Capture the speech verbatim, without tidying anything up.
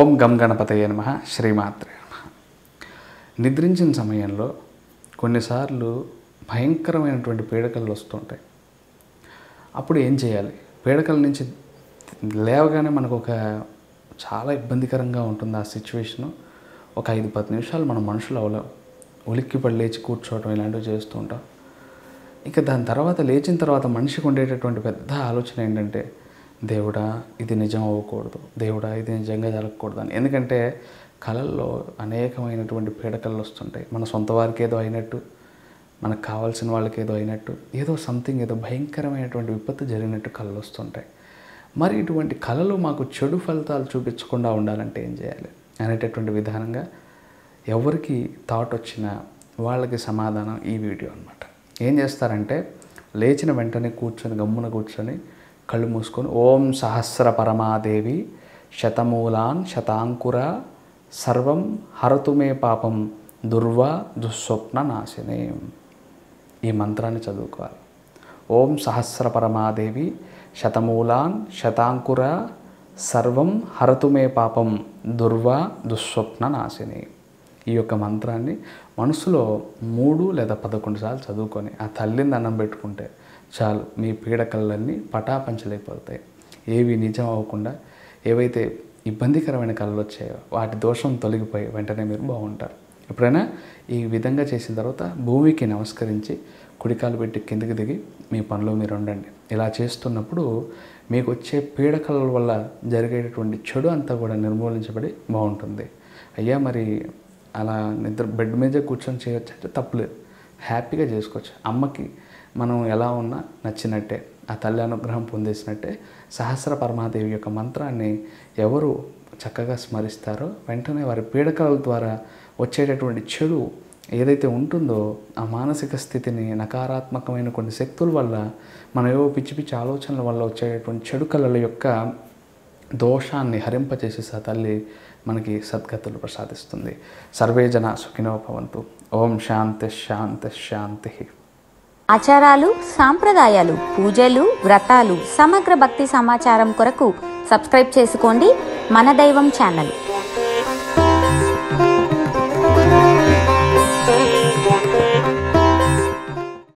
ఓం గం గణపతయే నమః. శ్రీమాత్రే నమః. నిద్రించిన సమయంలో కొన్నిసార్లు భయంకరమైనటువంటి పీడకలు వస్తుంటాయి. అప్పుడు ఏం చేయాలి? పీడకల నుంచి లేవగానే మనకు ఒక చాలా ఇబ్బందికరంగా ఉంటుంది ఆ సిచ్యువేషను. ఒక ఐదు పది నిమిషాలు మన మనుషులు అవలేం, ఉలిక్కిపడి లేచి కూర్చోవడం ఇలాంటివి చేస్తూ ఉంటాం. ఇక దాని తర్వాత లేచిన తర్వాత మనిషికి ఉండేటటువంటి పెద్ద ఆలోచన ఏంటంటే, దేవుడా ఇది నిజం అవ్వకూడదు, దేవుడా ఇది నిజంగా జరగకూడదు అని. ఎందుకంటే కళల్లో అనేకమైనటువంటి పీడకలు వస్తుంటాయి. మన సొంత వారికి ఏదో అయినట్టు, మనకు కావాల్సిన వాళ్ళకి ఏదో అయినట్టు, ఏదో సంథింగ్ ఏదో భయంకరమైనటువంటి విపత్తు జరిగినట్టు కళలు వస్తుంటాయి. మరి ఇటువంటి కళలు మాకు చెడు ఫలితాలు చూపించకుండా ఉండాలంటే ఏం చేయాలి అనేటటువంటి విధానంగా ఎవరికి థాట్ వచ్చినా వాళ్ళకి సమాధానం ఈ వీడియో అన్నమాట. ఏం చేస్తారంటే, లేచిన వెంటనే కూర్చొని గమ్మున కూర్చొని కళ్ళు మూసుకొని ఓం సహస్ర పరమాదేవి శతమూలాన్ శతాంకుర సర్వం హరతు మే పాపం దుర్వా దుస్వప్న నాశినే ఈ మంత్రాన్ని చదువుకోవాలి. ఓం సహస్ర పరమాదేవి శతమూలాన్ శతాంకుర సర్వం హరతు మే పాపం దుర్వా దుస్వప్న నాశిని. ఈ యొక్క మంత్రాన్ని మనసులో మూడు లేదా పదకొండు సార్లు చదువుకొని ఆ తల్లిని దండం పెట్టుకుంటే చాలు, మీ పీడకలన్నీ పటాపంచలైపోతాయి. ఏవి నిజం అవ్వకుండా ఏవైతే ఇబ్బందికరమైన కళలు వచ్చాయో వాటి దోషం తొలగిపోయి వెంటనే మీరు బాగుంటారు. ఎప్పుడైనా ఈ విధంగా చేసిన తర్వాత భూమికి నమస్కరించి కుడికాలు పెట్టి కిందికి దిగి మీ పనిలో మీరు ఉండండి. ఇలా చేస్తున్నప్పుడు మీకు వచ్చే పీడకల వల్ల జరిగేటటువంటి చెడు అంతా కూడా నిర్మూలించబడి బాగుంటుంది. అయ్యా మరి అలా నిద్ర బెడ్ మీద కూర్చొని చేయొచ్చు అంటే తప్పులేదు, హ్యాపీగా చేసుకోవచ్చు. అమ్మకి మనం ఎలా ఉన్నా నచ్చినట్టే, ఆ తల్లి అనుగ్రహం పొందేసినట్టే సహస్ర పరమాదేవి యొక్క మంత్రాన్ని ఎవరు చక్కగా స్మరిస్తారో వెంటనే వారి పీడకల ద్వారా వచ్చేటటువంటి చెడు ఏదైతే ఉంటుందో ఆ మానసిక స్థితిని, నకారాత్మకమైన కొన్ని శక్తుల వల్ల, మన ఏవో పిచ్చి పిచ్చి ఆలోచనల వల్ల వచ్చేటటువంటి చెడు కళల యొక్క దోషాన్ని హరింపచేసి ఆ తల్లి మనకి సద్గతులు ప్రసాదిస్తుంది. సర్వే జన సుఖినో భవంతు. ఓం శాంతి శాంతి శాంతి. ఆచారాలు, సాంప్రదాయాలు, పూజలు, వ్రతాలు, సమగ్ర భక్తి సమాచారం కొరకు సబ్స్క్రైబ్ చేసుకోండి మన దైవం ఛానల్.